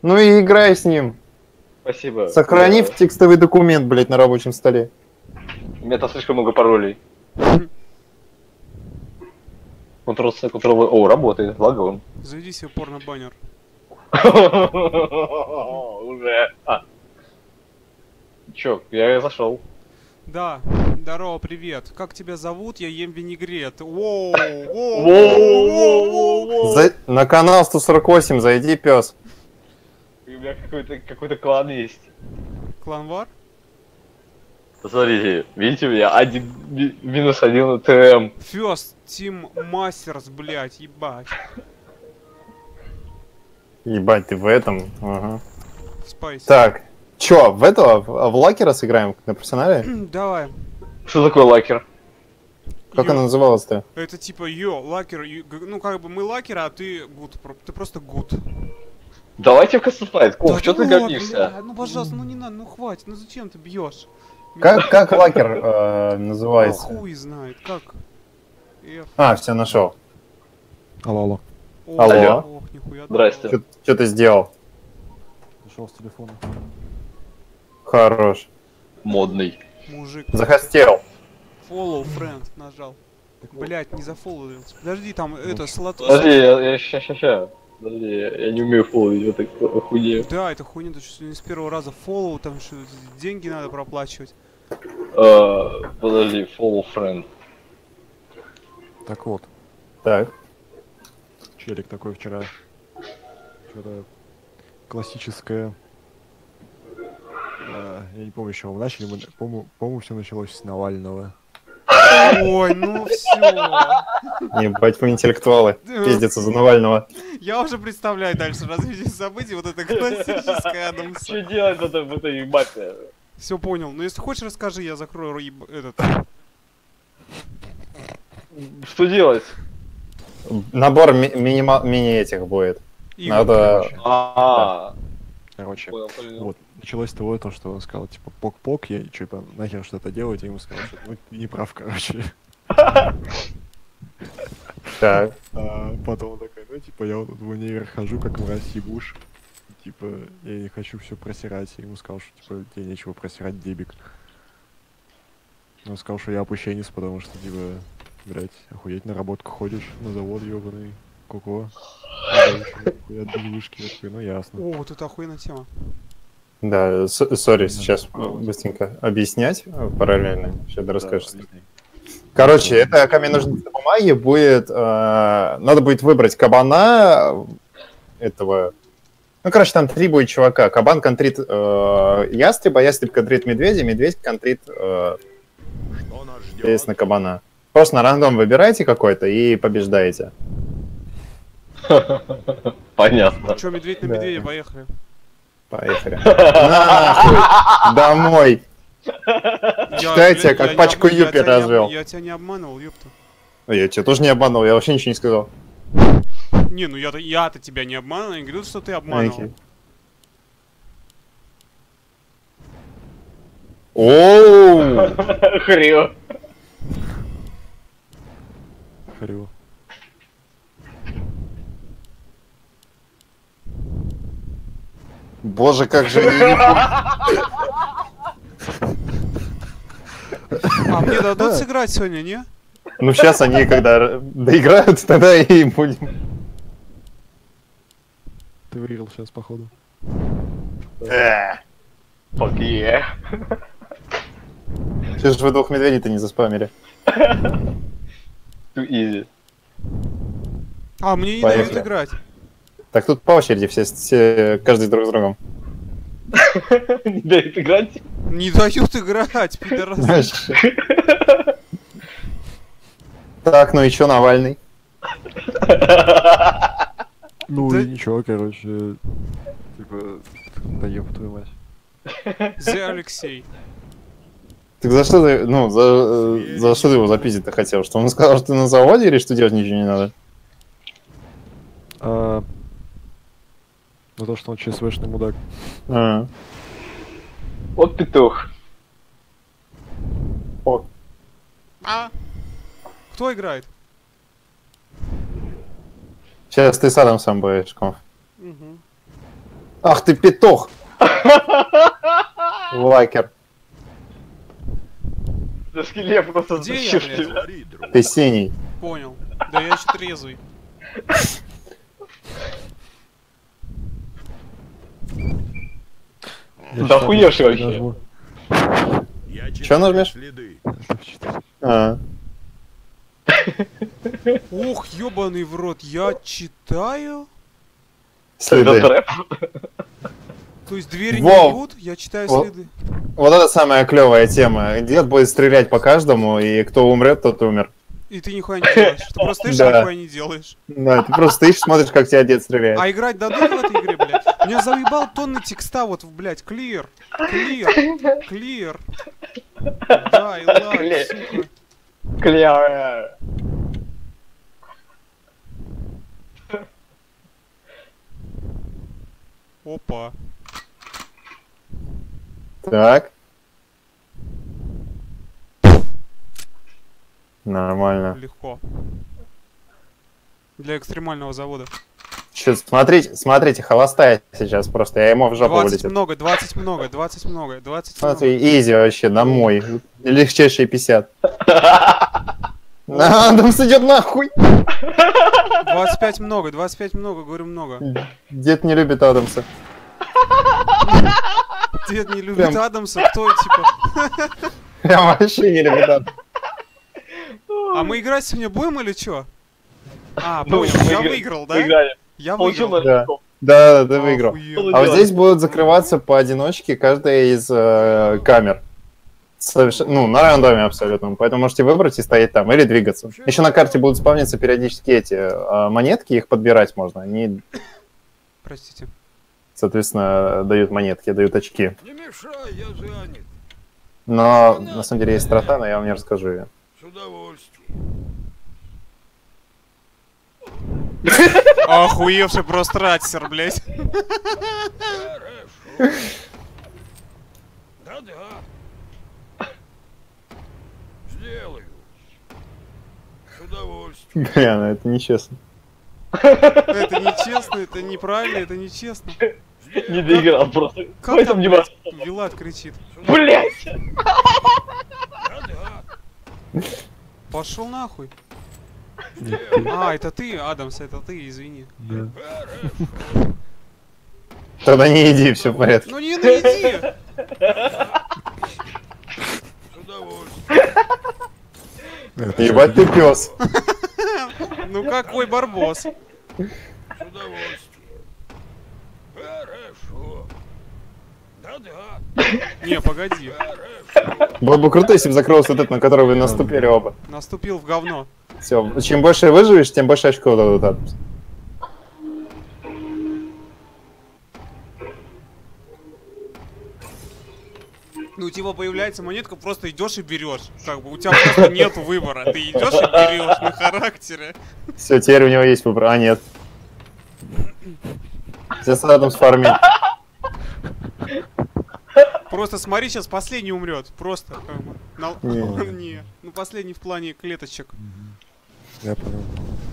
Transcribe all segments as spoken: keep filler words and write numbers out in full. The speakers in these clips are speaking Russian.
Ну и играй с ним. Спасибо. Сохранив Я... текстовый документ, блядь, на рабочем столе. У меня там слишком много паролей. Ctrl-C, Ctrl-V. О, работает, лаговым. Заведи себе порно-баннер. Уже. А. Чё, я зашел. Да, здорово, привет. Как тебя зовут? Я ем винегрет. Воу, воу, воу, воу. За... На канал сто сорок восемь зайди, пес. У меня какой-то какой-то клан есть. Кланвар? Посмотрите, видите, у меня один ми- минус один ТМ. Фёст, Тим Мастерс, блять, ебать. Ебать, ты в этом. Ага. Спайс. Так, чё, в этого, в, в лакера сыграем на профессионале? Давай. Что такое лакер? Как Йо. она называлась-то? Это типа, йо, лакер, ю- г- ну как бы мы лакер, а ты гуд, про- ты просто гуд. Давайте в Кастфайт. Ком, Да что ты вот, говнишься? бля, ну пожалуйста, ну не надо, ну хватит, ну зачем ты бьешь? Как, как лакер э, называется? Хуй знает, как? F. А, все, нашел. Алло, алло. О, Алло. Ох, нихуя. Здрасте. Что ты сделал? Пришел с телефона. Хорош. Модный. Мужик. Захостел. Follow friend нажал. Блять, не зафолловился. Подожди, там это слот. Подожди, я, я ща, ща, ща. Подожди, я, я не умею фолловить, вот так хуйню. Да, это хуйня, то что не с первого раза follow, там что деньги надо проплачивать. Uh, подожди, follow friend. Так вот, Так. челик такой вчера. Что-то классическое. А, я не помню, с чего мы начали. Мы, по-моему, по-моему, все началось с Навального. Ой, ну все. Ебать, вы интеллектуалы. Пиздится за Навального. Я уже представляю дальше развитие событий, вот это классическое Адамс. Что делать в этой, в этой ебате? Все понял. Но если хочешь, расскажи, я закрою еб- этот. Что делать? Набор ми- минима- мини этих будет. Игр. Надо... А, Короче, понял, понял. вот, началось с того, то, что он сказал, типа, пок-пок, я типа, нахер что-то делать, я ему сказал, что ну, ты не прав, короче. Так. А потом он такой, ну, типа, я вот тут в универ хожу, как мразь ебуш. Типа, я не хочу все просирать. Я ему сказал, что, типа, тебе нечего просирать, дебик. Он сказал, что я опущенец, потому что, типа, блять, охуеть, на работку ходишь, на завод ебаный, ку-ку. Я без вышки, я такой, ну, ясно. О, вот это охуенная тема. Да, с- сори, сейчас быстренько объяснять э, параллельно. Сейчас ты расскажешь. Короче, это камень ножницы бумаги будет... э, надо будет выбрать кабана этого... Ну, короче, там три будет чувака. Кабан контрит э, ястреба, ястреб контрит медведя, медведь контрит, э, соответственно, кабана. Просто на рандом выбирайте какой-то и побеждаете. Понятно. Че, медведь на Да. медведя, поехали. Поехали. Нахуй! Домой! Считайте, блядь, как я не пачку об- я юпи тебя не об- развел. Я тебя не обманывал, ёпта. Я тебя тоже не обманул, я вообще ничего не сказал. Не, ну я-то я-то тебя не обманывал, я не говорил, что ты обманывал. Окей. Оу! Хрю. Харю. Боже, как же они не помнят. А мне дадут сыграть сегодня, не? Ну сейчас они, когда доиграют, тогда и будем. Ты выиграл сейчас, походу. Э, Fuck yeah. Чё ж вы двух медведей-то не заспамили? Too easy. А, мне не Поехали. дают играть. Так тут по очереди все, все каждый друг с другом. Не дает играть? Не дают играть, пидорасы. Так, ну и чё, Навальный? Ну Да- и ничего, короче. Типа, да ёб твою мать. Зе Алексей. Так за что ты, ну, за, э, за что ты его запиздить-то хотел? Что он сказал, что ты на заводе или что делать ничего не надо? А... Ну то, что он ЧСВшный мудак. А. Вот петух. О, А? Кто играет? сейчас ты с Адамсом будешь, конф. Угу. Ах ты петух! Лакер. Да скеле просто Где я, защищу блядь? тебя. Ты синий. Понял. Да я еще трезвый. Да охуевший вообще. Чё нажмешь? А, Ох, ёбаный в рот, я читаю? Это следы. трэп. То есть двери не Воу. рвут, я читаю Во- следы. Вот это самая клевая тема. Дед будет стрелять по каждому, и кто умрет, тот умер. И ты нихуя не делаешь. Ты просто стоишь, Да. а нихуя не делаешь. Да, ты просто стоишь, смотришь, как тебя дед стреляет. А играть дадут в этой игре, блядь? Меня заебал тонны текста, вот, блядь, клир, клир, клир. Да, и ладно, Клир. сука. Кляр. Опа. Так. Нормально. Легко. Для экстремального завода. Чё, смотрите, смотрите, холостая сейчас просто, я ему в жопу двадцать вылетит. много, двадцать много, двадцать много, двадцать много. Смотри, изи вообще, на мой. Легчайшие пятьдесят. Адамс идет нахуй! двадцать пять много, двадцать пять много, говорю много. Дед не любит Адамса. Дед не любит Прям. Адамса, кто типа? Прям вообще не любит Адамса. А мы играть сегодня будем или чё? А, Ну, понял, мы я игра- выиграл, да? Выиграли. Я Получил выиграл. Да. очков. Да, ты выиграл. Охуенно. А вот здесь будут закрываться поодиночке каждая из э, камер. Соверш- Ну, на рандоме абсолютно. Поэтому можете выбрать и стоять там, или двигаться. Еще на карте будут спавниться периодически эти э, монетки, их подбирать можно. Они, Простите. соответственно, дают монетки, дают очки. Не мешай, я занят. Но на самом деле есть строта, но я вам не расскажу ее. С удовольствием. Охуевший просто ратисер, блядь. Хорошо. Да-да. Сделаю. С удовольствием. Бля, ну это нечестно. Это нечестно, это неправильно, это нечестно. Не доиграл просто. Как Ой, там, там не блядь, Вилат кричит? Блять! Да-да. Пошел нахуй. Сделаю. А, это ты, Адамс, это ты, извини. Да. Хорошо. Тогда не иди, все в порядке. Ну не найди! С удовольствием. Это Ебать ты пес. Ну какой барбос. С удовольствием. Хорошо. Да-да. Не, погоди. Хорошо. Было бы круто, если бы закрылся вот этот, на который вы наступили оба. Наступил в говно. Все, чем больше выживешь, тем больше очков дадут Адамс. Ну, у тебя появляется монетка, просто идешь и берешь. Как бы у тебя просто нету выбора. Ты идешь и берешь на характере. Все, теперь у него есть выбор. А, нет. Сейчас Адамс фармит. Просто смотри, сейчас последний умрет. Просто как бы. На- Не. Не. Ну последний в плане клеточек. Я понял.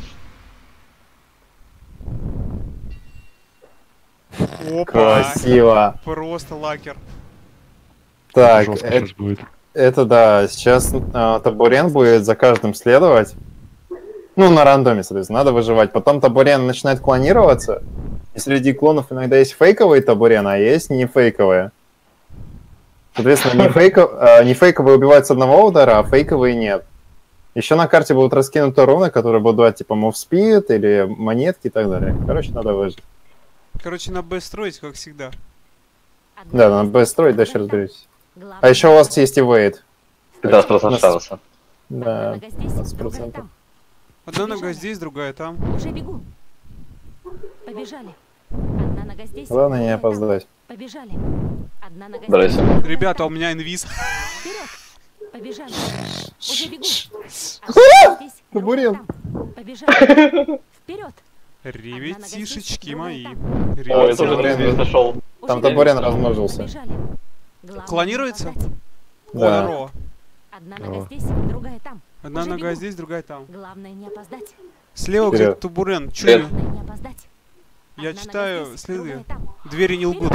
Опа. Красиво. Просто лакер. Так, Жестко это, сейчас будет. это да, сейчас э, Табурен будет за каждым следовать. Ну, на рандоме, соответственно, надо выживать. Потом Табурен начинает клонироваться. И среди клонов иногда есть фейковые Табурены, а есть не фейковые. Соответственно, не, фейко, э, не фейковые убивают с одного удара, а фейковые нет. Еще на карте будут раскинуты руны, которые будут давать типа move speed или монетки и так далее. Короче, надо выжить. Короче, на Б строить, как всегда. Да, надо Б строить, дальше разберетесь. А еще у вас есть и вейт. пятнадцать процентов шанса. Да, Одна нога здесь, пятнадцать другая процентов. там. Одна нога здесь, другая там. Уже бегу. Побежали. Одна нога здесь. Главное не другая там. опоздать. Побежали. Одна нога Здрасте. здесь. другая Ребята, там. у меня инвиз. Вперед. Побежали. Уже бегу. Одна нога здесь, другая Табурен. там. Побежали. Вперед. Ребятишечки мои. Ой, я тоже Ребята. Табурен. на нашел. Там Уже Табурен бегу. размножился. Побежали. Главное Клонируется? не опоздать. О, Да. здорово. Одна нога О. здесь, другая там. Одна Уже нога бегу. здесь, другая там. Главное не опоздать. Слева Вперед. где-то Табурен. Чую. Главное не опоздать. Я Одна читаю нога здесь, следы. другая там. Двери не лгут.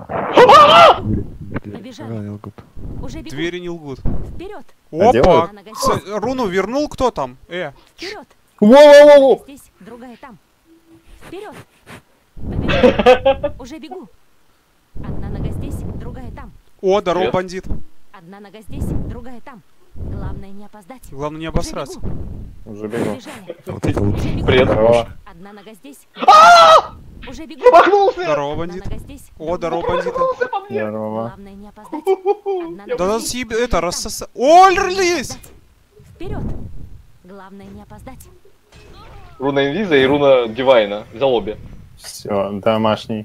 Побежали. Ранил губ. Уже бегу. Двери не лгут. Вперед. Опа! делают? Одна нога С- здесь, руну вернул кто там? Э, вперед. Воу-воу-воу! Здесь, другая там. Вперед. Побежали. Уже бегу. Одна нога здесь, другая там. о, здорово, Привет. бандит. Одна нога здесь, другая там. Главное не опоздать. Главное не Уже обосраться. бегу. Уже бегу. Побежали. Вот это лучше. Уже бегу. Привет. Здорово. Одна нога здесь. Уже бегу. Здорово, Одна бандит. нога здесь. О, здорово, бандит. Здорово. Главное не опоздать. Одна нога Да нас здесь, съеб... другая это там. рассоса... О, релиз! Вперед. Главное не опоздать. Руна Инвиза и руна Дивайна. Взял обе. Все, домашний.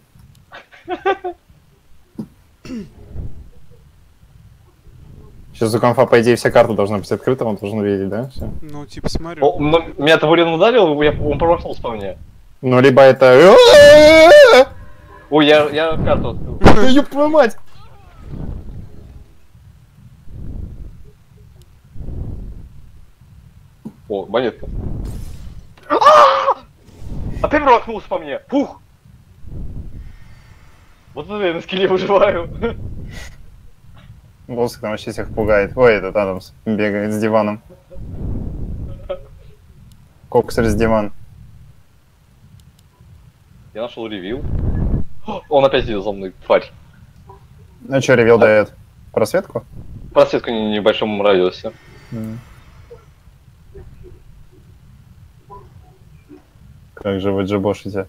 Сейчас у конфа, по идее, вся карта должна быть открыта, он должен видеть, да? Всё. Ну, типа, смотрю. О, но меня Тавурин ударил, я, он промахнулся по мне. Ну, либо это... Ой, я, я карту открыл. Да ёб твою мать! О, монетка. А! Опять промахнулся по мне. Фух. Вот это я на скеле выживаю. Волосик там вообще всех пугает. Ой, этот Адамс бегает с диваном. Коксер с диван. Я нашел ревил. Он опять идет за мной, тварь. Ну что, ревел дает? Просветку? Просветку в небольшом радиусе. М. Как же вы джебошите?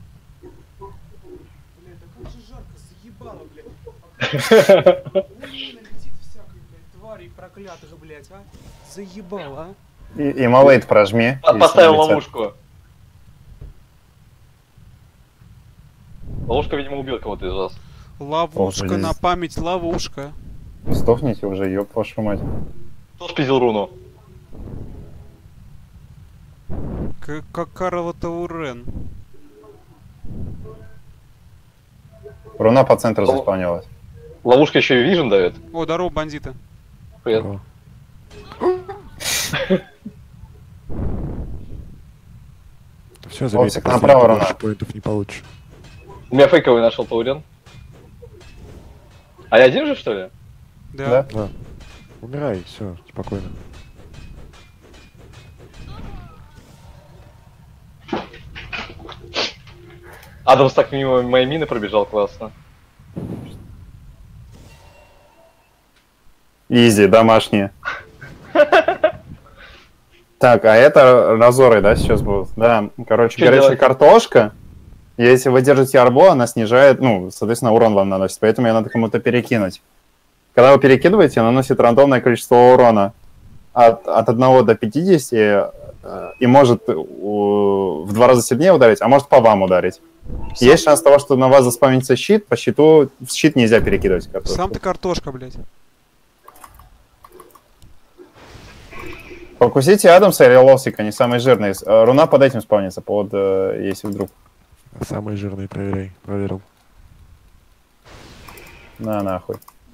Блядь, да как же жарко, заебало, блядь. Налетит всякой, блядь, тварей проклятых, блядь, а. Заебало, а. И, и малейт прожми. По- если Поставил налетят. ловушку. Ловушка, видимо, убьет кого-то из вас. Ловушка О, на блин. память, ловушка. Сдохните уже, ёб вашу мать. Кто спиздил руну? К- Как Карла Таурен. Руна по центру О. заспавнилась. Ловушка еще и вижен давит. О, здорово, бандиты. Привет. О. Все, заметь, Волосик направо, больше Рона. поинтов не получишь. У меня фейковый нашел Таурен. А я один же, что ли? Да. Да? Да. Умирай, все, спокойно. Адамс так мимо моей мины пробежал, классно. Изи, домашние. Так, а это разоры, да, сейчас будут? Да, короче, Чё горячая делать? картошка. Если вы держите арбо, она снижает, ну, соответственно, урон вам наносит, поэтому ее надо кому-то перекинуть. Когда вы перекидываете, она наносит рандомное количество урона от, от одного до пятидесяти э, и может у- в два раза сильнее ударить, а может по вам ударить. Есть шанс того, что на вас заспамнится щит, по щиту в щит нельзя перекидывать картошку. Сам ты картошка, блядь. Покусите Адамса или Лосика, они самые жирные. Э, Руна под этим спавнится, под, э, если вдруг. А самые жирные проверяй. Проверил. На нахуй.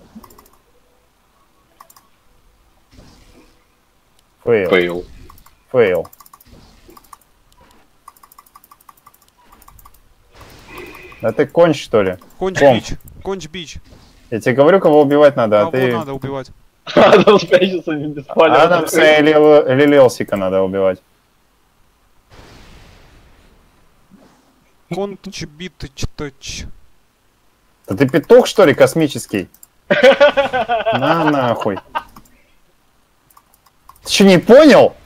Фейл. Фейл. Фейл. Да ты конч, что ли? Конч Бом. бич. Конч бич. Я тебе говорю, кого убивать надо, а Кого ты... надо убивать? Адамс прячется не без паля. Адамса или, или Лелсика надо убивать. Конч битыч точ. Да ты петух, что ли, космический? На нахуй. Ты что, не понял?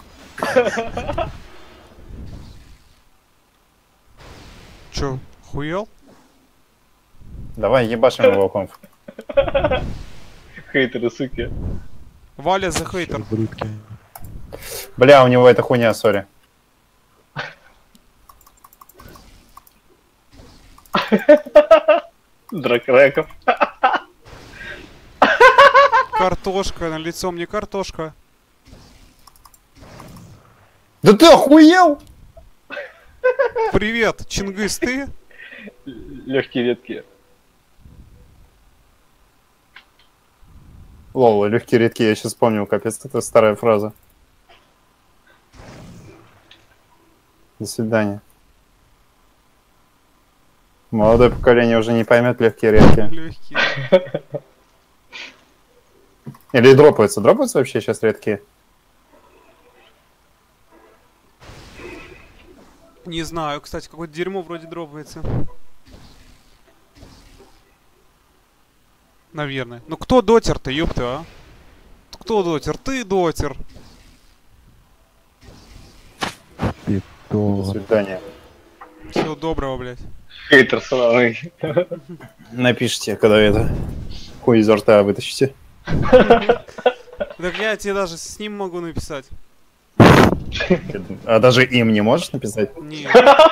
Чё, хуел? Давай ебашим его конф. Хейтеры, суки. Валя за хейтер. Ублюдки. Бля, у него эта хуйня, сори. Дракреков. Картошка, на лицо мне картошка. Да ты охуел? Привет, Чингис, ты? Легкие редкие. Лол, легкие редки, я сейчас вспомнил, капец, это старая фраза. До свидания. Молодое поколение уже не поймет легкие редкие. Легкие. Или дропаются. Дропаются вообще сейчас редкие? Не знаю, кстати, какое-то дерьмо вроде дропается. Наверное. Ну кто дотер-то, ёпта, а? Кто дотер? Ты дотер. До Питон. свидания. Всего доброго, блядь. Хейтер сраный. Напишите, когда это хуй изо рта вытащите. Так я тебе даже с ним могу написать. А даже им не можешь написать? Нет.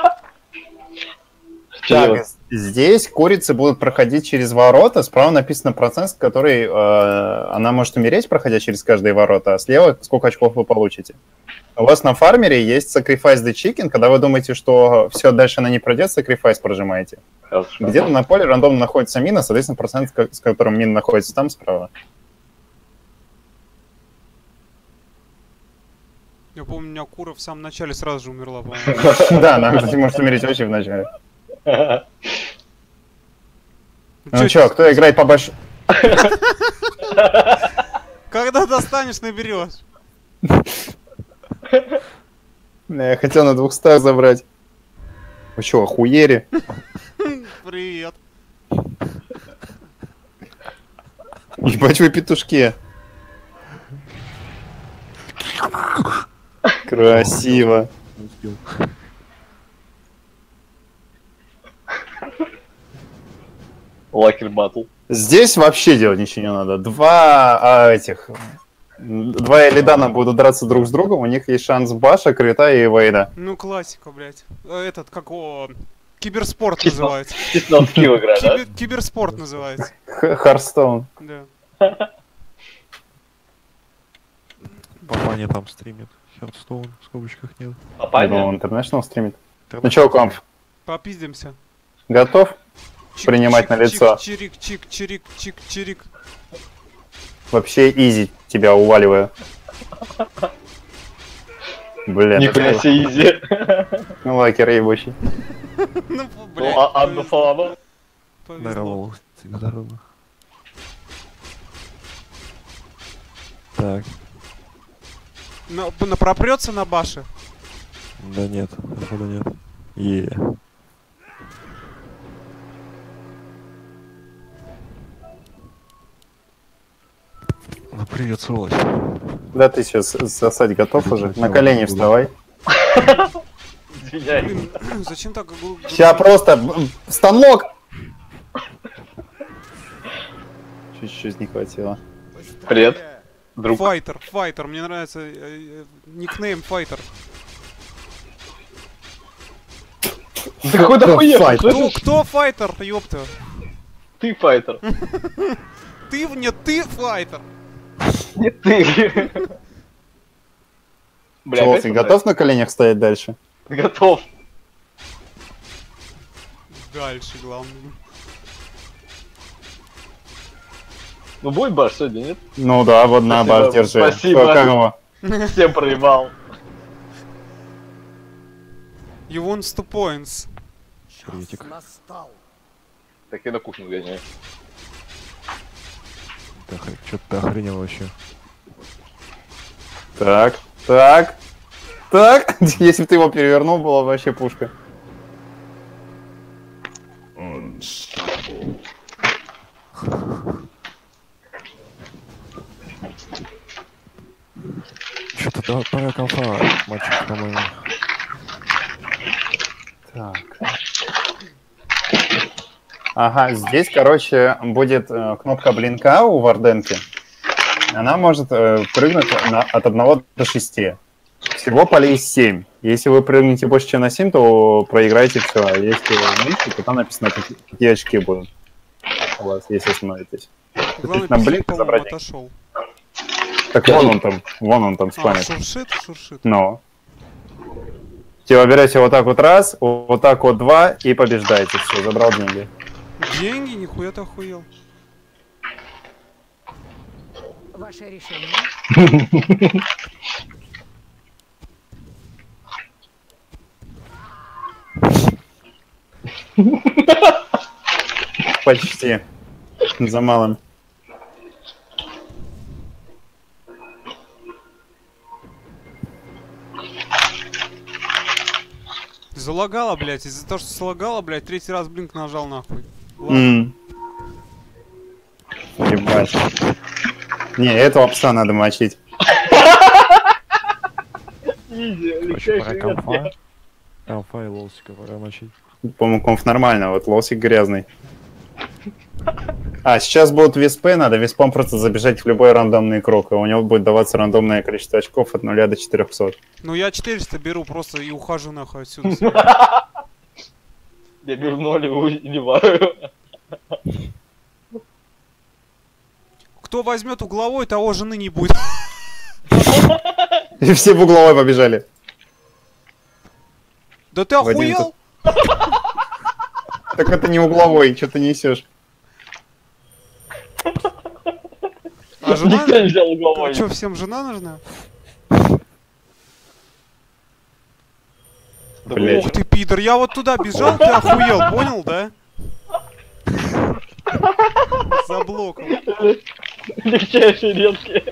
Так, здесь курицы будут проходить через ворота. Справа написано процент, с который э, она может умереть, проходя через каждые ворота, а слева сколько очков вы получите. У вас на фармере есть Sacrifice the Chicken. Когда вы думаете, что все, дальше она не пройдет, Sacrifice прожимаете. Где-то на поле рандомно находится мина, соответственно, процент, с которым мина находится там справа. Я помню, у меня кура в самом начале сразу же умерла, по-моему. Да, она, кстати, может умереть вообще в начале. Ну Чё, чё, кто играет побольше? Когда достанешь, наберешь. Я хотел на двухстах забрать. Вы чё, охуели? Привет. Ебать вы петушки. Красиво. Не успел. Лакер батл. Здесь вообще делать ничего не надо. Два а, этих... Два Элидана будут драться друг с другом, у них есть шанс Баша, Крита и Вейда. Ну, классика, блядь. Этот, как его... Киберспорт называется. Честно, в килл играть, да? Кибер- Киберспорт называется. Харстоун. Да. Папаня там стримит. Херстоун в скобочках нет. Папаня? Он International стримит. Ну чё, комп, Попиздимся. готов? Чик, Принимать чик, на лицо. Чик, чирик, чик, чирик, чик, чирик. Вообще изи тебя уваливаю. Блин, Нихуя это... себе изи. Ну, лакер ебучий. Ну, Ну, блядь, а Анна повезло, Фалана? повезло. Здорово. Здорово. Так. На, на пропрется на баше. Да нет, походу нет. Е. Ну привет, сволочь. Да ты сейчас сосать готов уже? На колени вставай. Извиняй. Блин, зачем так? гу- гу- Ща просто... м, станок! Чуть-чуть не хватило. Привет, друг. Файтер, файтер, мне нравится э, э, никнейм файтер. Да какой дохуя, Файт. Кто, слышишь? кто файтер, ёпта? Ты файтер. Ты, не ты файтер. Не ты. Бля, Челси, опять готов на коленях стоять дальше? Готов. Дальше, главное. Ну будет баш сегодня, нет? Ну да, вот на Спасибо, баш держи. спасибо. Что, как его? Всем проебал. You want two points. Приветик. Так я на кухню гоняю. Да, что ты охренел вообще? Так, так, так. Если бы ты его перевернул, была бы вообще пушка. Что-то да, пора конфа, мальчик, по-моему. Так. Ага, здесь, короче, будет э, кнопка блинка у Варденки. Она может э, прыгнуть на- от одного до шести. Всего полей семь. Если вы прыгнете больше, чем на семь, то проиграете все. А если меньше, то там написано, какие, какие очки будут у вас, если остановитесь. Главное, на пиздец, блин по-моему, забрать. отошел. Так вон он там, вон он там А, спамит. шуршит, шуршит. Ну. Типа берете вот так вот раз, вот так вот два и побеждаете. Все, забрал деньги. Деньги? Нихуя ты охуел. Ваше решение. Почти. За малым. Залагало, блядь. Из-за того, что залагало, блядь, третий раз блинк нажал нахуй. Ладно. М. Ебать. Не, этого пса надо мочить. Изи, Короче, пора легчайший конфа. метод. Конфа и лолсика пора мочить. По-моему, конф нормально, вот лосик грязный. А, сейчас будут виспы, надо виспом просто забежать в любой рандомный круг, и у него будет даваться рандомное количество очков от нуля до четырёхсот. Ну я четыреста беру просто и ухожу нахуй отсюда. Я беру ноль и уливаю. Кто возьмет угловой, того жены не будет. И все в угловой побежали. Да ты В один охуел? Так это не угловой, что ты несешь? А жена... Никто не взял угловой. А что, всем жена нужна? Блять. Ух ты, пидор, я вот туда бежал, ты охуел, понял, да? Заблокал. Легчайшие редкие.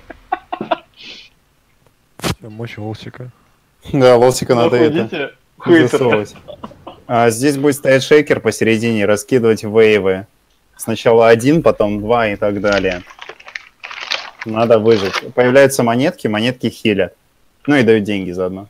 Всё, мочь лолсика. Да, лосика надо это Заходите. Хуйтер. засовывать. А здесь будет стоять шейкер посередине и раскидывать вейвы. Сначала один, потом два и так далее. Надо выжить. Появляются монетки, монетки хилят. Ну и дают деньги заодно.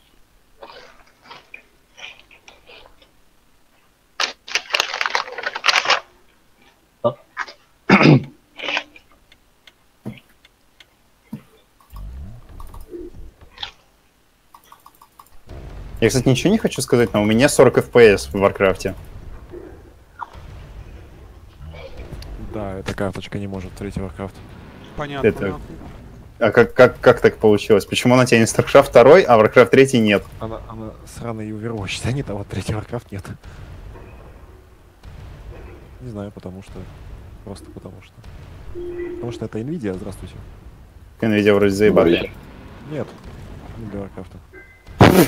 Я, кстати, ничего не хочу сказать, но у меня сорок эф пи эс в Варкрафте. Да, эта карточка не может в третий Warcraft. Понятно, Это- нахуй. А как, как, как так получилось? Почему на тянет StarCraft два, а Warcraft три нет? Она, она сраный Overwatch тянет, а вот третий Warcraft нет. Не знаю, потому что. Просто потому что. Потому что это Nvidia, здравствуйте. Nvidia вроде заебали. Нет, не для Warcraft.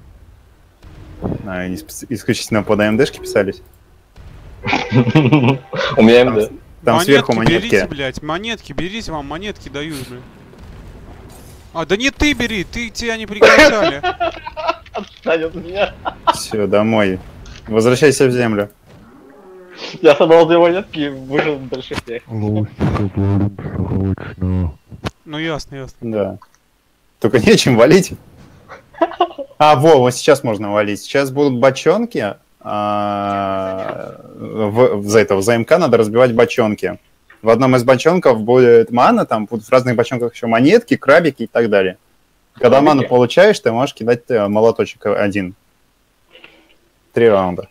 А, они специ- исключительно под эй эм ди-шки писались. У меня МД. Там сверху монетки. Берите, блядь, монетки, берите, вам монетки дают, блядь. А, да не ты бери, ты тебя не приглашали. Отстань от меня. Все, домой. Возвращайся в землю. Я собрал две монетки и выжил дальше всех. Ну ясно, ясно. Да. Только нечем валить. А, во, вот сейчас можно валить. Сейчас будут бочонки. А, в, за этого, за МК надо разбивать бочонки. В одном из бочонков будет мана, там будут в разных бочонках еще монетки, крабики и так далее. Когда Крабики? ману получаешь, ты можешь кидать э, молоточек один. Три раунда.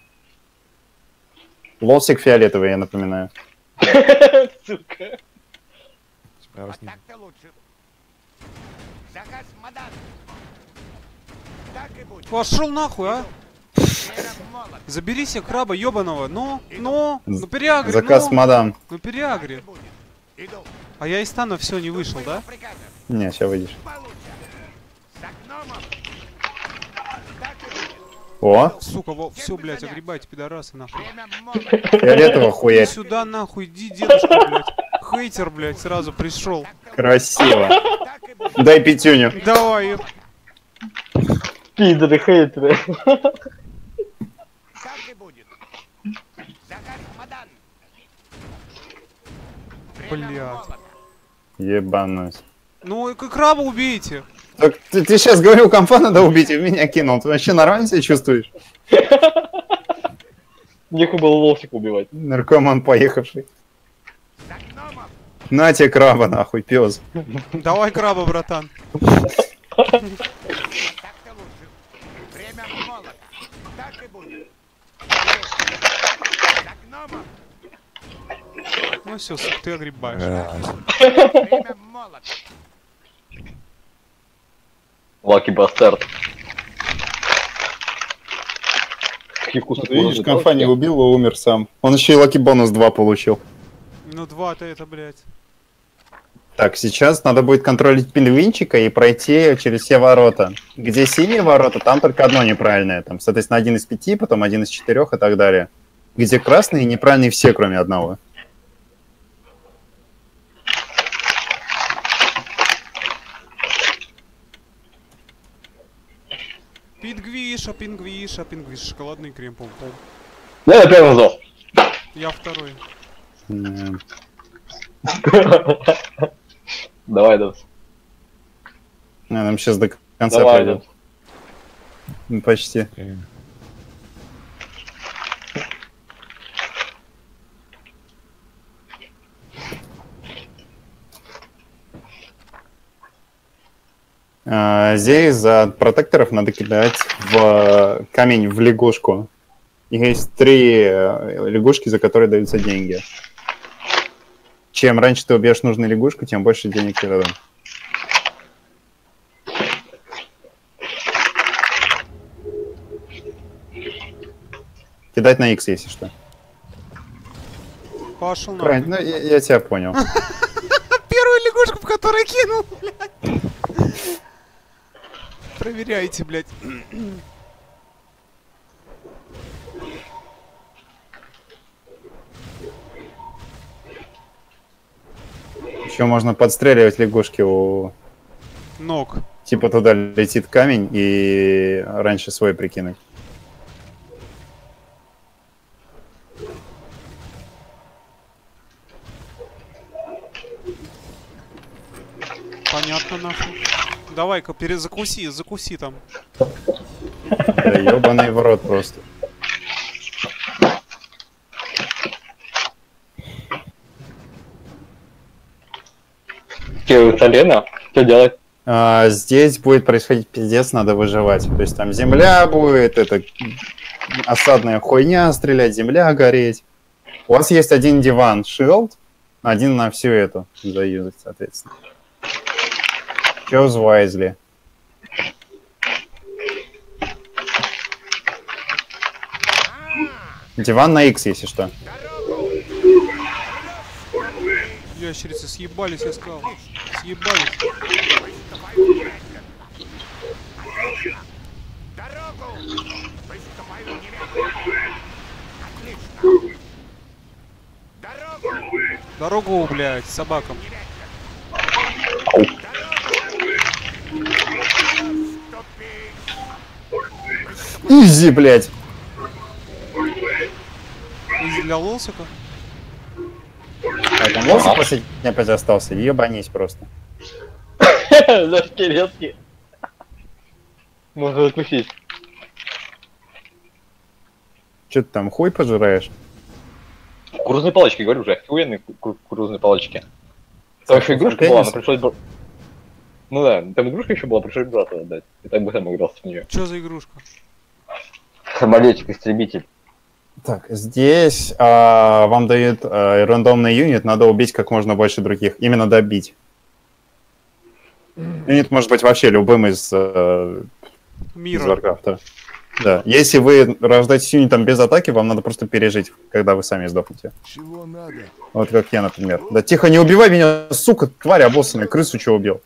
Лосик фиолетовый, я напоминаю. Сука. Справа снизу. Так-то лучше. Заказ мадан. Так и будет. Пошел нахуй, а? Время молот. Забери себе краба ебаного, ну, ну, ну переагри, Заказ ну, мадам. ну переагри. Будет. Иду. А я из стана все не вышел, да? Приказов. Не, сейчас выйдешь. Получше. За гномом. Так и будет. О, Сука, все, блядь, огребайте, пидорасы, нахуй. Время молот. фиолетово Иди хуярь. сюда, нахуй, иди, дедушка, блядь. Хейтер, блядь, сразу пришел. Красиво. Так и будет. Дай пятюню. Давай, Пидоры, хейтеры. Так и будет. Заказ мадан. Время Блядь. молот. Ебанусь. ну и краба убейте. Так ты, ты сейчас говорил, комфа надо убить, и в меня кинул. Ты вообще нормально себя чувствуешь? Нехуй было лосик убивать. Наркоман поехавший. За гномом. На тебе краба, нахуй, пес. Давай краба, братан. Так-то лучше. Время молота. Так и будет. За гномом. Ну все, сука, ты огребаешь. Время молота. Лаки бастард. Какие вкусные Видишь, курсы, конфа не да? убил, а умер сам. Он еще и лаки бонус два получил. Ну два-то это, блядь. Так, сейчас надо будет контролить пингвинчика и пройти через все ворота. Где синие ворота, там только одно неправильное. Там, соответственно, один из пяти, потом один из четырех и так далее. где красные неправильные все, кроме одного. Пингвиша, пингвиша, пингвиш, шоколадный крем, пом-пом. Да, я первый назвал. Я второй. М, Давай, Дэнс. а, Нам сейчас до конца Давай, пойдет. Дэнс. Ну, почти. Э, А, здесь за протекторов надо кидать в камень в лягушку. Есть три э, лягушки, за которые даются деньги. Чем раньше ты убьешь нужную лягушку, тем больше денег тебе дадут. Кидать на X, если что. Пошел на. Правильно, ну, я, я тебя понял. Первую лягушку, в которую кинул, блядь. Проверяйте, блядь. Еще можно подстреливать лягушки у... Ног. Типа туда летит камень и раньше свой прикинуть. Понятно, нахуй. Давай-ка, перезакуси, закуси там. Да ебаный в рот просто. Толена, что делать? А, здесь будет происходить пиздец, надо выживать. То есть там земля будет, это осадная хуйня, стрелять, земля гореть. У вас есть один диван, шилд, один на всю эту заюзать, соответственно. Choose wisely. Диван на X, если что. Ящерицы съебались, я сказал. Съебались. Дорогу! Приступаю немедленно! Отлично! Дорогу! Дорогу, блядь, собакам. Изи, блядь. Из для лосика. А там лосик последний опять остался, ебанись просто. За скелетки. Можно отпустить. Че ты там, хуй пожираешь? Кукурузные палочки, говорю уже, охуенные ку- кукурузные палочки. Там еще игрушка Пенис? была, но пришлось... бр- Ну да, там игрушка еще была, пришлось брату отдать. И так бы сам игрался в нее. Чё за игрушка? Самолетик-истребитель. Так, здесь а, вам дают а, рандомный юнит, надо убить как можно больше других. Именно добить. Юнит может быть вообще любым из, а, из Мира. Варкрафта. Да. Если вы рождаетесь юнитом без атаки, вам надо просто пережить, когда вы сами сдохнете. Чего надо? Вот как я, например. Да тихо, не убивай меня, сука, тварь обоссанная, крысу чего убил.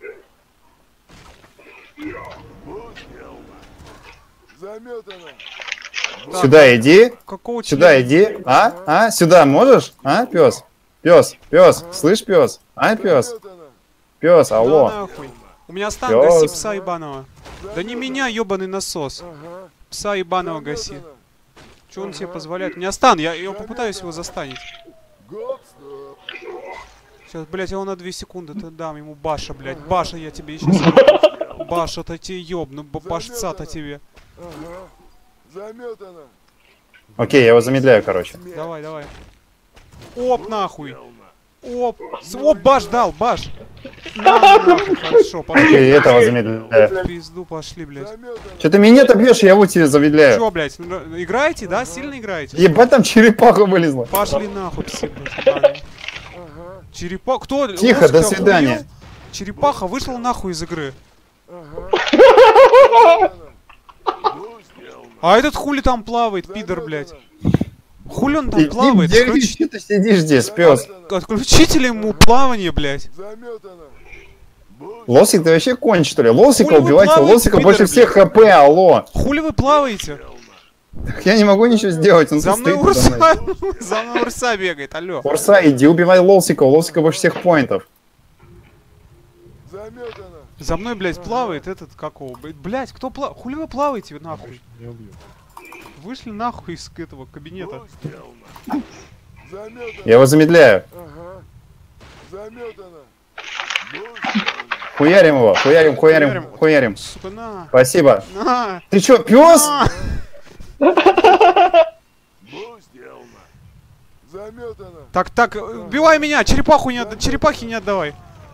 Заметано. Да, Сюда иди, Какого сюда члена? иди. А? А? Сюда можешь? А, пес? Пес, пес, слышь, пес? А, пес? Заметано. Пес, Да алло. нахуй. У меня стан, Пёс. гаси пса ебаного. Да не меня, ебаный насос. Ага. Пса ебаного гаси. Заметано. Че он тебе позволяет? У меня стан, я, я попытаюсь его застанить. Гоп, стоп. Сейчас, блять, я его на две секунды -то дам ему баша, блять. Баша, я тебе еще Баша-то тебе ёбну, башца-то тебе. Ага. Заметано. Окей, я его замедляю, короче. Давай, давай. Оп, нахуй. Оп. С- Оп, баш дал, баш. На, нахуй, хорошо, пошли. Окей, этого замедляю. Пизду пошли, блять. Заметано. Че ты меня-то бьешь, я его тебе замедляю. Чё, блять, ну, играете, да? Сильно играете? Ебать, там черепаха вылезла. Пошли нахуй, псы, блядь, ебаные. Ага. Черепаха, кто? Тихо, Лосик, до ты свидания. охуел? Черепаха вышел нахуй из игры. Ага. Заметано. Ну, сделано. А этот хули там плавает, пидор, блядь. Хули он там Иди, плавает? где Отключ- что ты сидишь здесь, пес? Заметано. Отключите ли ему плавание, блядь? Заметано. Лосик, ты вообще конч, что ли? Лосика Хули вы убивайте, плаваете, Лосика пидор, больше блядь? всех хп, алло. Хули вы плаваете? Так я не могу ничего сделать, он За тут мной стоит подо мной. Урса! За мной Урса бегает, алло. Урса, иди убивай Лолсика, у Лолсика больше всех поинтов. Заметано. За мной, блядь, плавает этот, какого, блядь, кто плавает? Хули вы плаваете, нахуй? Не убью. Вышли нахуй из этого кабинета. Будет сделано. Заметано. Я его замедляю. Ага. Заметано. Будет сделано. Хуярим его, хуярим, хуярим, Хуярим. хуярим. Сука, на, Спасибо. на, Ты чё, пёс? на. Будет сделано. Заметано. Так, так, убивай меня, черепаху не отда- черепахи не отдавай.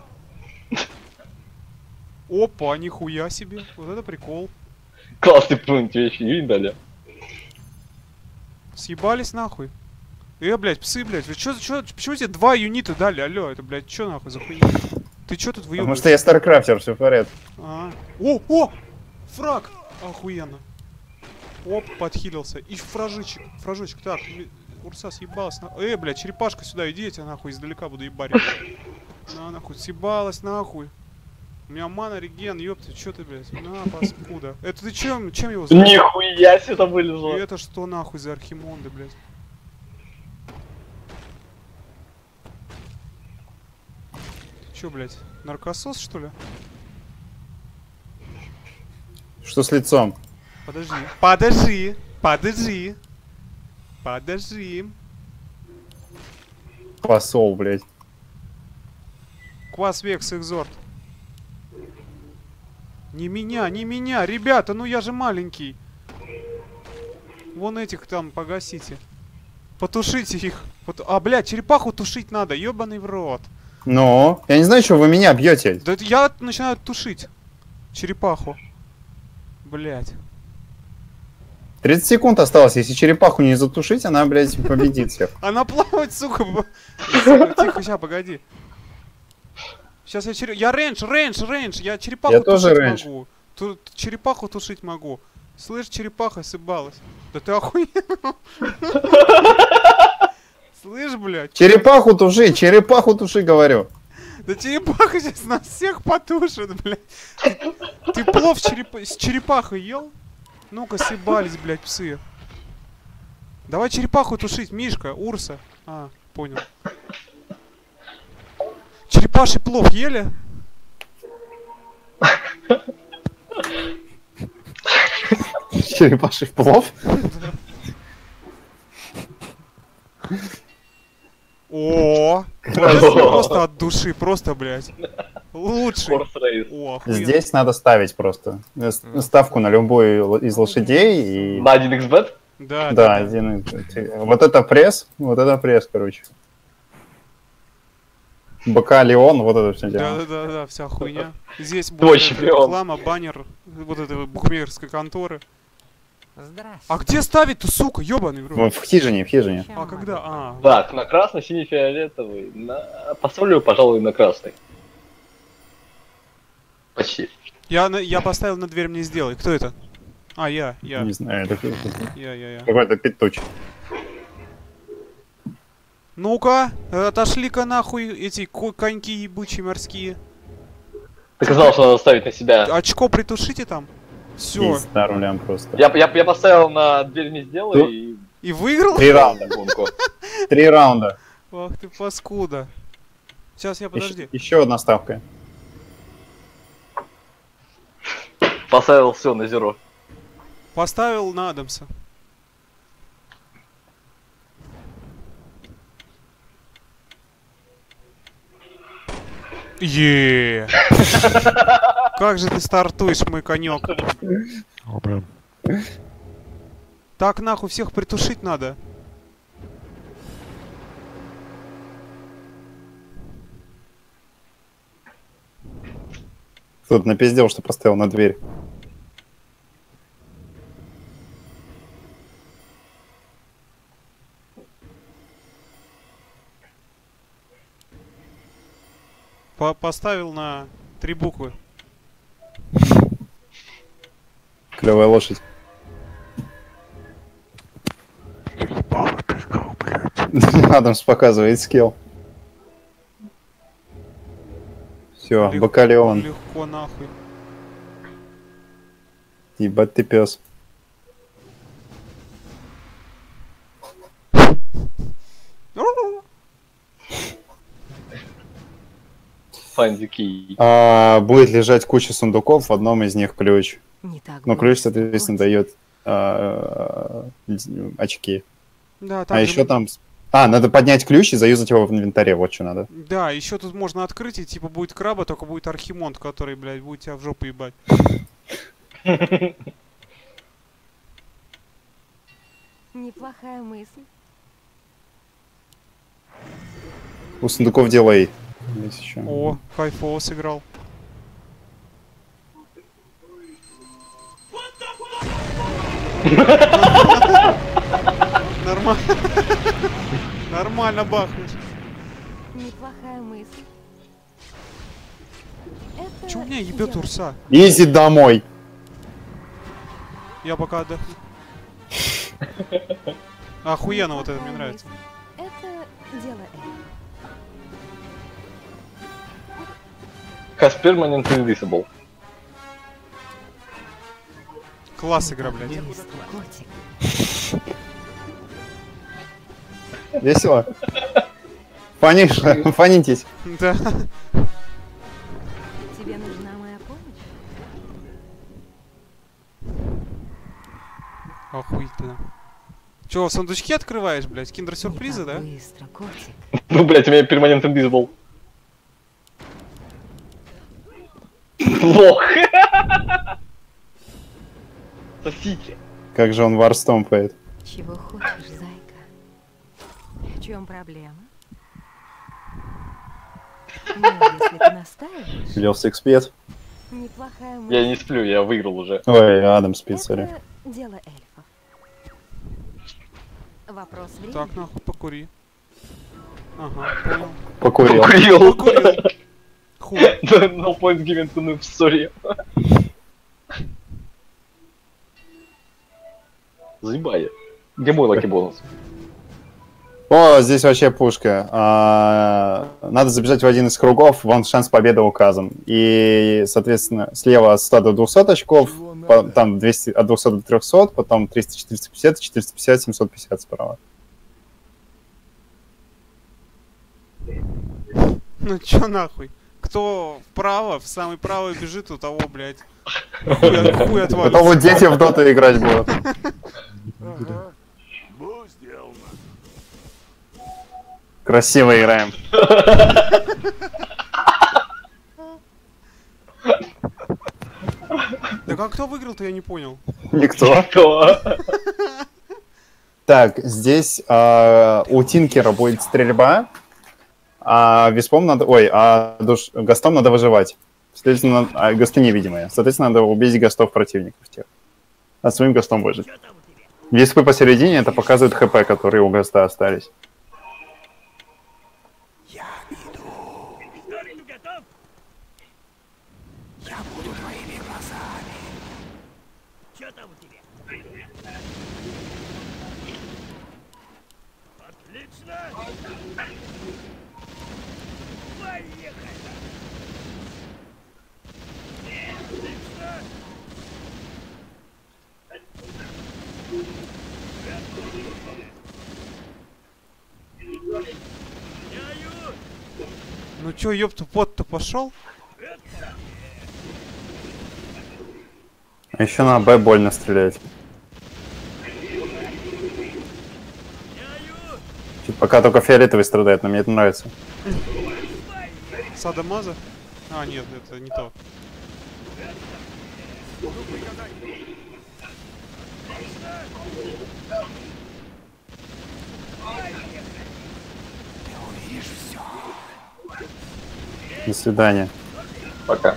Опа, нихуя себе, вот это прикол. Классный пункт, тебе еще не дали. Съебались нахуй. Э, блядь, псы, блядь, вы чё, чё, почему тебе два юнита дали, алло, это, блядь, чё нахуй за хуйня? Ты чё тут Потому выёбываешь? что я старкрафтер, все в порядке. А. О, о! Фраг! Охуенно. Оп, подхилился. И фражичек, фражочек. Так, ми- Урса съебалась на... Э, блядь, черепашка сюда, иди, я тебя нахуй издалека буду ебарить. На, нахуй, съебалась нахуй. У меня мана, реген, ёпта, чё ты, блядь? На, паскуда. Это ты чем, чем его зовут? Нихуя себе там И вылезло. это что нахуй за архимонды, блядь? Ты чё, блядь, наркосос, что ли? Что с лицом? Подожди. Подожди. Подожди. Подожди. Посол, блядь. Квас Векс Экзорт. Не меня, не меня. Ребята, ну я же маленький. Вон этих там погасите. Потушите их. Поту- А, блядь, черепаху тушить надо. Ёбаный в рот. Ну, я не знаю, что вы меня бьете. Да это я начинаю тушить черепаху. Блядь. тридцать секунд осталось. Если черепаху не затушить, она, блядь, победит всех. Она плавает, сука. б- Сука, тихо, ща, погоди. Сейчас я череп... Я рейндж, рейндж, рейндж. Я черепаху Я тушить тоже рейндж. могу. Тут черепаху тушить могу. Слышь, черепаха съебалась. Да ты охуел. Слышь, блядь. Черепаху туши, черепаху туши, говорю. Да черепаха сейчас нас всех потушит, блядь. Ты, ты плов череп... с черепахой ел? Ну-ка, съебались, блядь, псы. Давай черепаху тушить, Мишка, Урса. А, понял. Черепаший плов ели? Черепаший плов? О, просто от души, просто, блядь. Лучший. Хорс рейс. О, охуенно. Здесь надо ставить просто. Э, с- Ставку на любой л- из лошадей и... На один икс бет? Да, Да, да, да. один из- Вот это пресс, вот это пресс, короче. БК Леон, вот это все Да, дело. да, да, да, вся хуйня. Здесь Твой будет эта чемпион. реклама, баннер вот этой букмекерской конторы. Здравствуй. А где ставить-то, сука, ёбаный в рот? Вот в хижине, в хижине. Чем А когда? могу А, Так, на красный, синий, фиолетовый. На... Поставлю, пожалуй, на красный. Почти. я, на- я поставил на дверь, мне сделай. Кто это? А, я, я, Не знаю, это я, я, я. какой-то петуч. Ну-ка, отошли-ка нахуй эти ко- коньки ебучие морские. Ты сказал, что надо ставить на себя. Очко притушите там. Все. Пизда рулям просто. Я, я, я поставил на дверь не сделай Ну. и... И выиграл? Три раунда. гонку. Три раунда. Ах ты паскуда. Сейчас я, подожди. Еще, еще одна ставка. Поставил все на зеро. Поставил на Адамса. Еее. Как же ты стартуешь, мой конек? О, прям. Так нахуй всех притушить надо. Тут напиздел, что поставил на дверь. По- Поставил на три буквы. Клевая лошадь. Адамс показывает скилл. Все, Лег- Бакалеон. Легко нахуй. Ебать ты пес. Find the key. А, будет лежать куча сундуков, в одном из них ключ. Не так Но ключ, быстро, соответственно, котик. дает а, очки. Да, там А же- еще там... А, надо поднять ключ и заюзать его в инвентаре, вот что надо. Да, еще тут можно открыть, и типа будет краба, только будет архимонд, который, блядь, будет тебя в жопу ебать. Неплохая мысль. У сундуков дилей. Здесь еще. О, кайфово сыграл. Нормально. Нормально бахнуть. Неплохая мысль. Это Че у меня ебет дело. урса? Изи домой. Я пока отдохну. Охуенно, вот это мне Неплохая нравится. мысль. Это дело эльфов. Has permanent invisible. Класс игра, блядь. Быстро, котик. Весело? Фанишь, фанитесь. Да. Тебе нужна моя помощь? Охуительно. Че, сундучки открываешь, блядь? Киндер-сюрпризы, Не так да? быстро, котик. Ну, блядь, у меня permanent invisible. Лох. Сосите. Как же он варстомпает. Чего хочешь, зайка? В чем проблема? Ну, если ты настаиваешь, Велся экспет. неплохая мысль. Я не сплю, я выиграл уже. Ой, Адам спит, сори. Это дело эльфов. Вопрос времени. Так, нахуй, покури. Ага, понял. Покурил. Курил. Покурил. Хуй. No point given to noob, sorry. Заебали. Где мой лаки бонус? О, здесь вообще пушка. А, надо забежать в один из кругов, вон шанс победы указан. И, соответственно, слева от ста до двухсот очков, Чего по- надо? там двести, от двухсот до трехсот, потом триста, четыреста пятьдесят, четыреста пятьдесят, семьсот пятьдесят справа. Ну чё нахуй? Кто вправо, в самый правый бежит, у того, блядь, хуй, от- хуй Потом отвалится. вот дети в доту играть будут. Ага. Будет сделано. Красиво играем. Так а кто выиграл-то, я не понял. Никто. Кто? Так, здесь а, у Тинкера будет стрельба, а Виспом надо... Ой, а душ... Гастом надо выживать. Соответственно, а гасты невидимые. Соответственно, надо убить гастов противников тех. А своим гастом выжить. Виспы посередине, это показывает хп, которые у гаста остались. Ну чё, ёпта, пот-то пошел? А еще на Б больно стрелять. Чуть пока только фиолетовый страдает, но мне это нравится. Садомаза? А, нет, это не то. До свидания. Пока.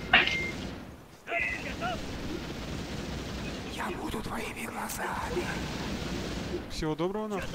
Всего доброго, нахуй.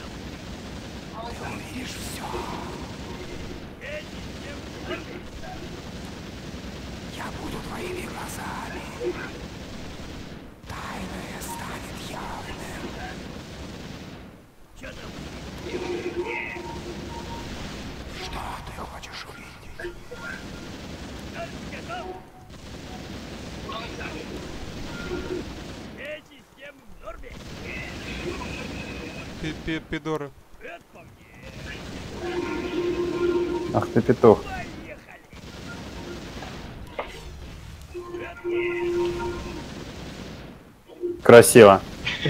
Пи- пи- Пидоры. Ах ты петух. Красиво.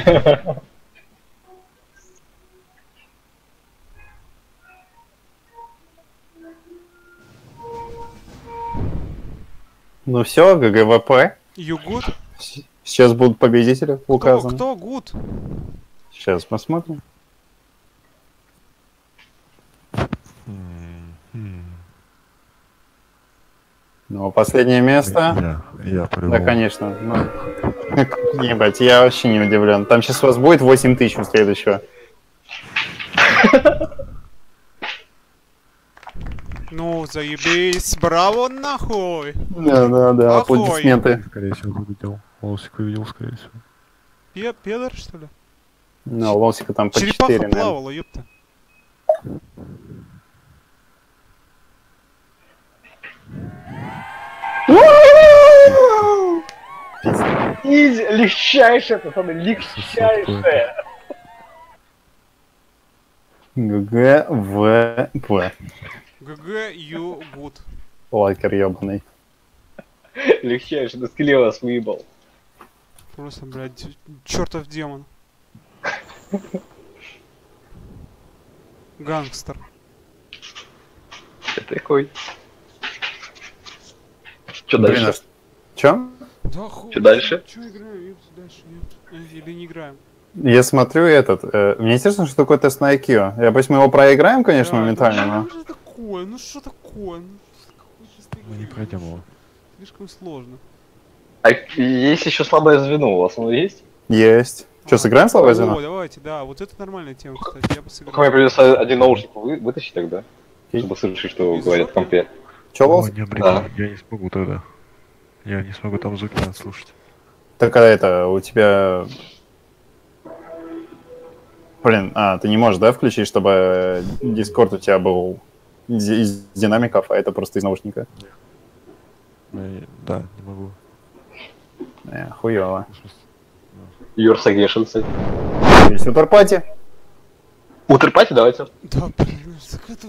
Ну все, ГГВП. You good? Сейчас будут победители Кто, указаны. кто good? Сейчас посмотрим. Ну, последнее место. Я, я Да, по-любому. конечно. Ну, ебать, я вообще не удивлен. Там сейчас у вас будет восемь тысяч у следующего. Ну, заебись, браво нахуй! Да, да, да, Охуй. аплодисменты. Скорее всего, увидел. Лосик увидел, скорее всего. Пе педор, что ли? Ну, Лосика там по Черепаха четыре, наверное. плавала, ёпта. Изи, легчайшее, пацаны, легчайшее. ГГВП. ГГ, you good. Лайкер ебаный. Легчайшее, на скеле вас выебал. Просто, блядь, чертов демон. Гангстер. Ты такой. Чё Блин, дальше? а ш- Чё? Да хуй. Чё дальше? Чё играем, ёпта, дальше, ёпта. Э, Или не играем. Я смотрю этот. э, мне интересно, что такое тест на ай кью. Я боюсь, мы его проиграем, конечно, Да, моментально, ну, но... что такое? Ну что такое? Ну, какой чистой Мы не игры? пройдем его. Слишком сложно. А есть еще слабое звено, у вас оно есть? Есть. Что, сыграем слабое О, звено? давайте, да, вот это нормальная тема, кстати, я бы Только мне сыграл. придется один наушник вы- вытащить тогда, Окей. чтобы слышать, что Из говорят в жопы? компе. Чё, О, Лос? не, блин, Да. я не смогу тогда. Я не смогу там звуки надо слушать. Так, а это, у тебя... Блин, а, ты не можешь, да, включить, чтобы Discord у тебя был из, из динамиков, а это просто из наушника? Я- Да, не могу. Э, хуёво. В смысле, Юр согрешился. Есть уторпати? Утрпати давайте. Да, блин, так это...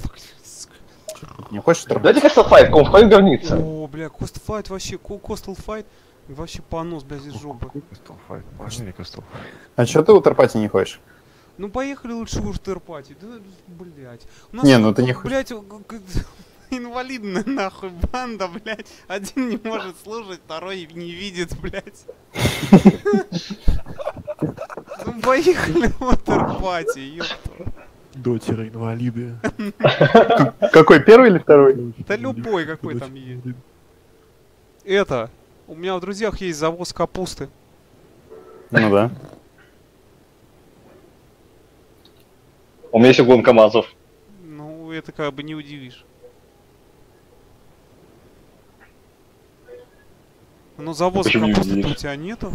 Не хочешь уторпати? Давайте Castle Fight, Conflight говнится. О, бля, Cost Fight вообще, Ко- Coastal Fight, вообще понос, блядь, из жопы. Crystal Fight. Можно не Crystal Fight? А чё ты уторпати не хочешь? Ну поехали лучше в Уртерпати, да, блядь. У Не, ну ты не хочешь. Блядь, г- г- инвалидная нахуй банда, блядь. Один не может слушать, второй не видит, блядь. Ну поехали в Уртерпати, ёпта. Дотеры инвалиды. Какой, первый или второй? Да любой какой там есть. Это, у меня в друзьях есть завоз капусты. Ну да. У меня есть угон КамАЗов. Ну, это как бы не удивишь. Но завоза Почему не капусты у удивишь? тебя нету?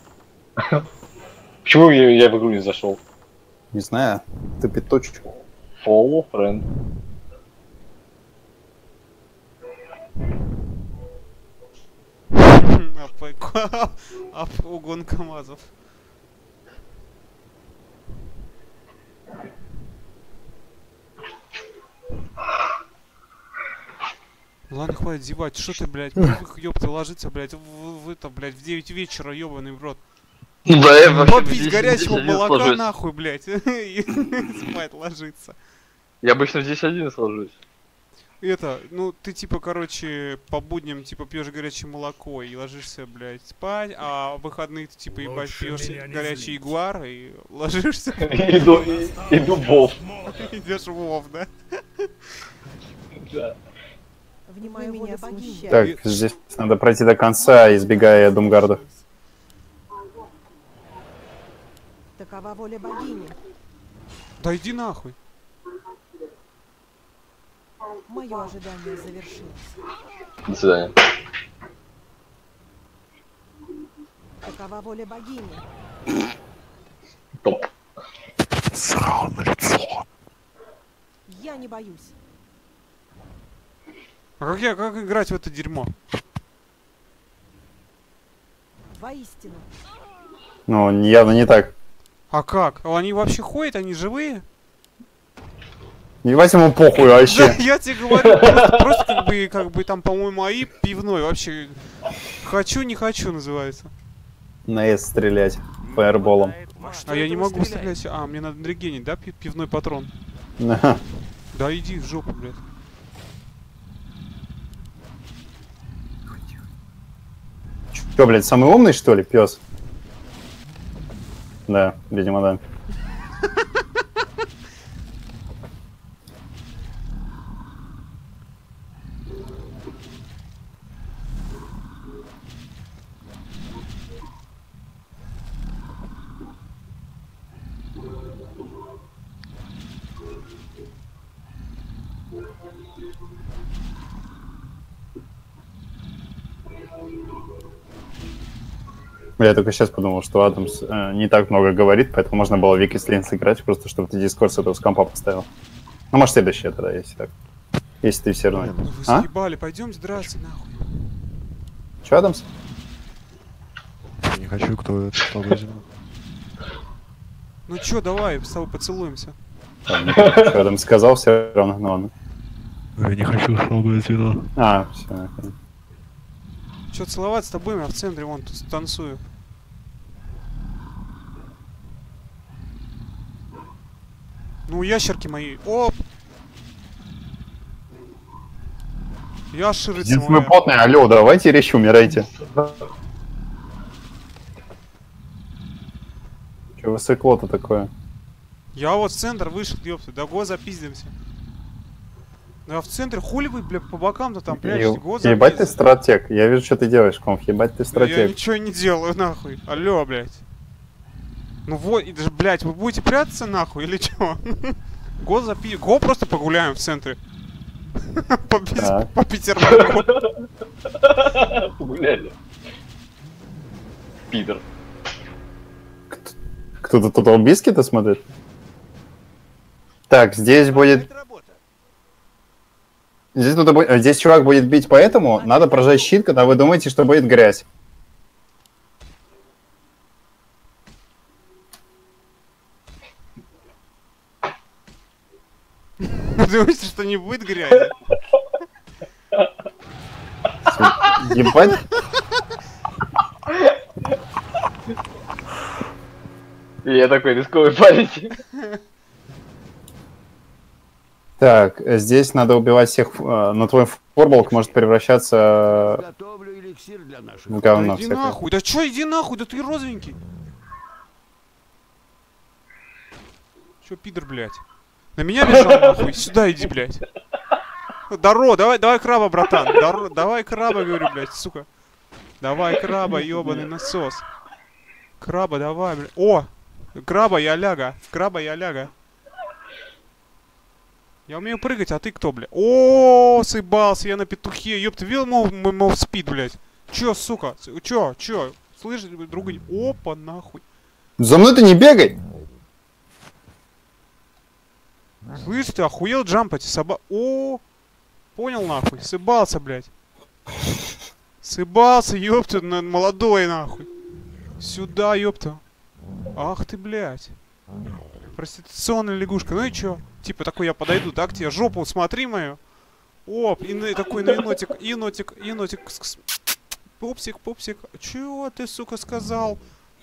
Почему я, я в игру не зашел? Не знаю. Ты пяточек. Follow friend. А по- а по- угон КамАЗов. Ладно, хватит зевать. Что ты, блядь, привык, ёпта, ложиться, блядь, в, в это, блядь, в девять вечера, ёбаный в рот. Да, я вообще в Попить десять- горячего десять один молока сложусь. нахуй, блядь, и спать ложиться. Я обычно в десять один сложусь. Это, ну, ты, типа, короче, по будням, типа, пьешь горячее молоко и ложишься, блядь, спать, а в выходные ты, типа, ебать, Лучше пьешь меня не горячий злить. ягуар и ложишься, Иду, и- иду в Вов. идешь в Вов, да? Да. Внимание, меня богиня. Так, здесь надо пройти до конца, избегая Думгарда. Такова воля богини. Да иди нахуй. Мое ожидание завершилось. До свидания. Такова воля богини. Топ. Срал на лицо. Я не боюсь. А как я, как играть в это дерьмо? Воистину. Ну, явно не так. А как? А они вообще ходят, они живые? Ебать ему похуй Да, вообще. я тебе говорю, просто, просто как бы, как бы там, по-моему, АИ пивной, вообще хочу, не хочу называется. На эс стрелять. Фаерболом. А я не могу стрелять. А, мне надо регенить, да, пи- пивной патрон? Ага. Да иди в жопу, блядь. Чё, блядь, самый умный, что ли, пес? Да, видимо, да. Я только сейчас подумал, что Адамс э, не так много говорит, поэтому можно было Вики Слин сыграть, просто чтобы ты дискорд с этого с компа поставил. Ну, может, следующее тогда, если так. Если ты все равно... Ну вы А? заебали, пойдемте драться, нахуй. Че, Адамс? Я не хочу, кто это что возьмет. Ну чё, давай, с тобой поцелуемся. Что Адамс сказал, все равно, ну ладно. Я не хочу, чтобы это вино. А, все. Чё целоваться с тобой, я в центре вон тут танцую. Ну, ящерки мои. Оп! Ящерица Единственный моя. потный, алло, давайте речь умирайте. Че высокло-то такое? Я вот в центр вышел, ёпта, да го запиздимся. Ну я в центре, хули вы, бля, по бокам-то там прячете, го Е- Ебать ты запиздимся. стратег, я вижу, что ты делаешь, Конф, ебать ты Ну, я стратег. ничего не делаю, нахуй. Алло, блядь. Ну вот, и даже, блядь, вы будете прятаться, нахуй, или чё? Го запи... Го просто погуляем в центре. По Пи- Так. по Петербургу. Погуляли. Пидор. Кто-то тут Албиски-то смотрит? Так, здесь будет... Здесь, кто-то будет... здесь чувак будет бить, поэтому надо прожать щит, когда вы думаете, что будет грязь. Думаете, что не будет грязи? Ебать. И я такой рисковый парень. Так, здесь надо убивать всех, э, но твой форболк может превращаться Готовлю эликсир для наших. в говно Да иди всякое. нахуй, да чё, иди нахуй, да ты розовенький. Чё, пидор, блядь? На меня бежал, нахуй, сюда иди, блядь. Даро, давай, давай краба, братан. Даро, давай краба, говорю, блядь, сука. Давай краба, ёбаный насос. Краба, давай, блядь. О! Краба, я ляга. Краба, я ляга. Я умею прыгать, а ты кто, блядь? О, сыбался, я на петухе. Ёб ты, видел мой, мой, мой спид, блядь? Чё, сука? Чё, чё? Слышь, друга... Опа, нахуй. За мной ты не бегай! Слышь, ты охуел джампать, соба... О, понял, нахуй. Сыбался, блядь. Сыбался, ёпта, на- молодой, нахуй. Сюда, ёпта. Ах ты, блядь. Проституционная лягушка. Ну и чё? Типа такой я подойду, так тебе жопу смотри мою. Оп, и на- такой на енотик, енотик, енотик. кс- кс. Пупсик, пупсик. Чего ты, сука, сказал?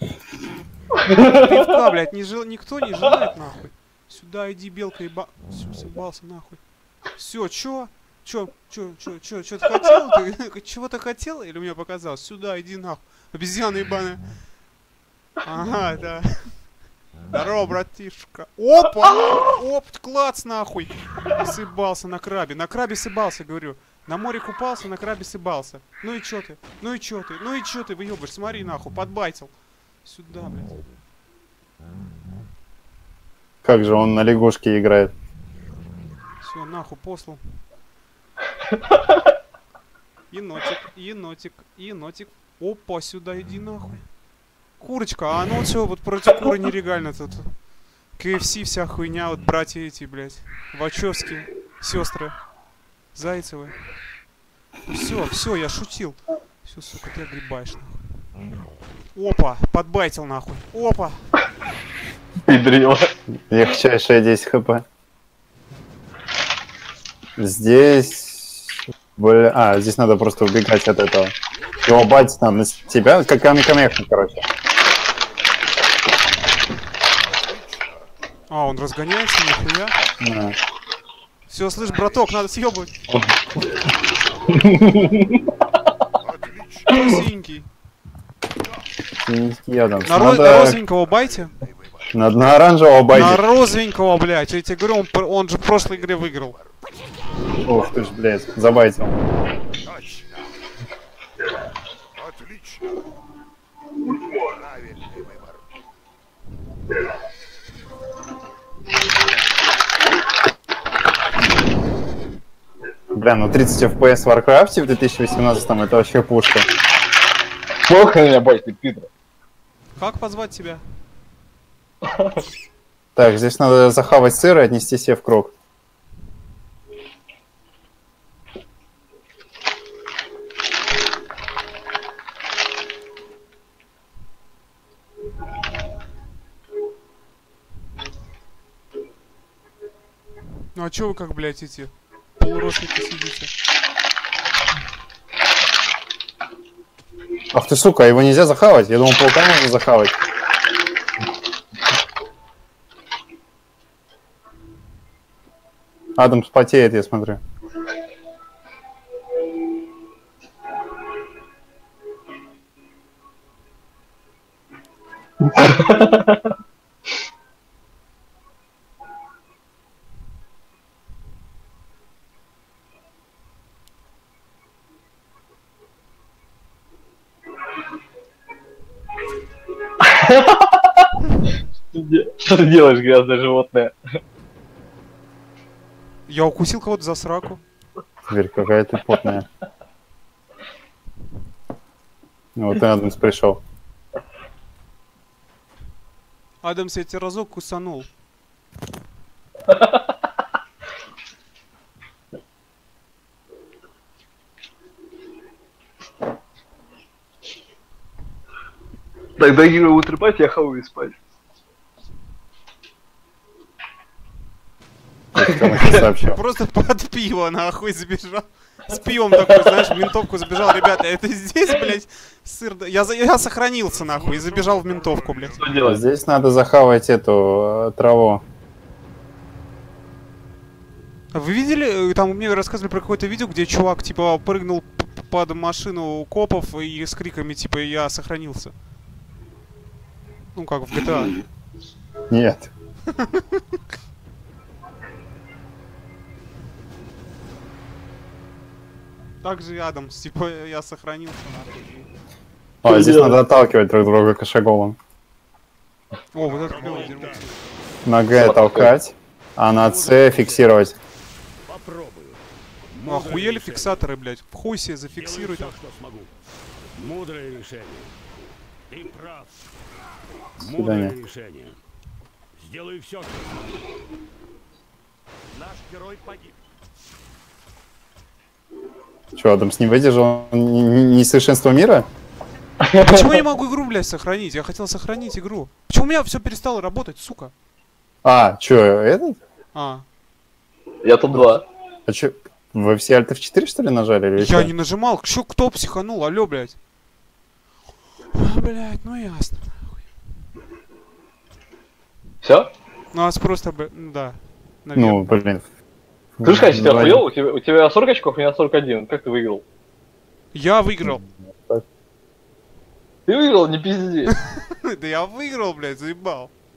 Пивка, блядь, не жел... никто не желает, нахуй. Сюда иди, белка, еба... Всё, съебался, нахуй. Все, чё? Чё, чё, чё, чё, чё ты хотел? Ты чего-то хотел или мне показалось? Сюда иди, нахуй. Обезьяна ебаная. Ага, да. Здорово, братишка. Опа! Оп, клац, нахуй. Сыбался на крабе. На крабе сыбался, говорю. На море купался, на крабе сыбался. Ну и чё ты? Ну и чё ты? Ну и чё ты выёбаешь? Смотри, нахуй, подбайтил. Сюда, блядь. Как же он на лягушке играет. Все, нахуй, послал. Енотик, енотик, енотик. Опа, сюда иди нахуй. Курочка, а ну все, вот против куры нелегально тут. КФС вся хуйня, вот братья эти, блядь. Вачовские, сестры. Зайцевы. Все, все, я шутил. Все, сука, ты огребаешь, нахуй. Опа, подбайтил нахуй. Опа. Пидрила. Легчайшая десять хп. Здесь... Бля, а, здесь надо просто убегать от этого. Его бать там на тебя, как камень-камешник, короче. А, он разгоняется, нихуя. Да. Все, слышь, браток, надо съебывать. Синенький. Синенький Адамс. На, ро- Надо... на розовенького байте. Надо на оранжевого На байте. розовенького, блядь. Я тебе говорю, он, пр- он же в прошлой игре выиграл. Ох ты ж, блядь, забайтил. Точно. Отлично. Правильный выбор. Бля, ну тридцать эф пи эс в Warcraft в две тысячи восемнадцатом это вообще пушка. Плохо меня байтит, пидор. Как позвать тебя? Так, здесь надо захавать сыр и отнести себе в круг. Ну а чё вы как, блядь, эти полуростники сидите? Ах ты, сука, его нельзя захавать? Я думал, паука можно захавать. Адам спотеет, я смотрю. Что ты делаешь, грязное животное? Я укусил кого-то за сраку. Теперь какая ты потная. Вот и Адамс пришел. Адамс, я тебе разок кусанул. Тогда Юра утро спать, я хаваю спать. Сообщил. Просто под пиво, нахуй, забежал. С пивом такой, знаешь, в ментовку забежал. Ребята, это здесь, блядь, сыр... Я, за- я сохранился, нахуй, и забежал в ментовку, блядь. Что делать? Здесь надо захавать эту э, траву. Вы видели, там мне рассказывали про какое-то видео, где чувак, типа, прыгнул п- под машину копов и с криками, типа, я сохранился. Ну, как в джи ти эй. Нет. Так же и Адамс, типа, я сохранился, нахуй. О, здесь надо отталкивать друг друга кошеголом. О, вот это клёвое дерьмо. На Г толкать, а на С фиксировать. Попробую. Ну, охуели фиксаторы, блядь. В хуй себе зафиксируй там. Что смогу. Мудрое решение. Ты прав. свидания. Мудрое решение. Сделаю все, что смогу. Наш герой погиб. Че, Адамс не выдержал н- н- несовершенство мира? Почему я не могу игру, блядь, сохранить? Я хотел сохранить игру. Почему у меня все перестало работать, сука? А, чё, этот? А, Я тут два. А чё, вы все Alt эф четыре, что ли, нажали? Или я чё? не нажимал. Чё, кто психанул? Алло, блядь. А, блядь, ну ясно. Все? Ну, нас просто, б- м, да. Ну, Наверное. блин. Слышь, Катя, ты Два- охуел? У тебя, у тебя сорок очков, у меня сорок один. Как ты выиграл? Я выиграл. Ты выиграл, не пизди. Да я выиграл, блядь, заебал.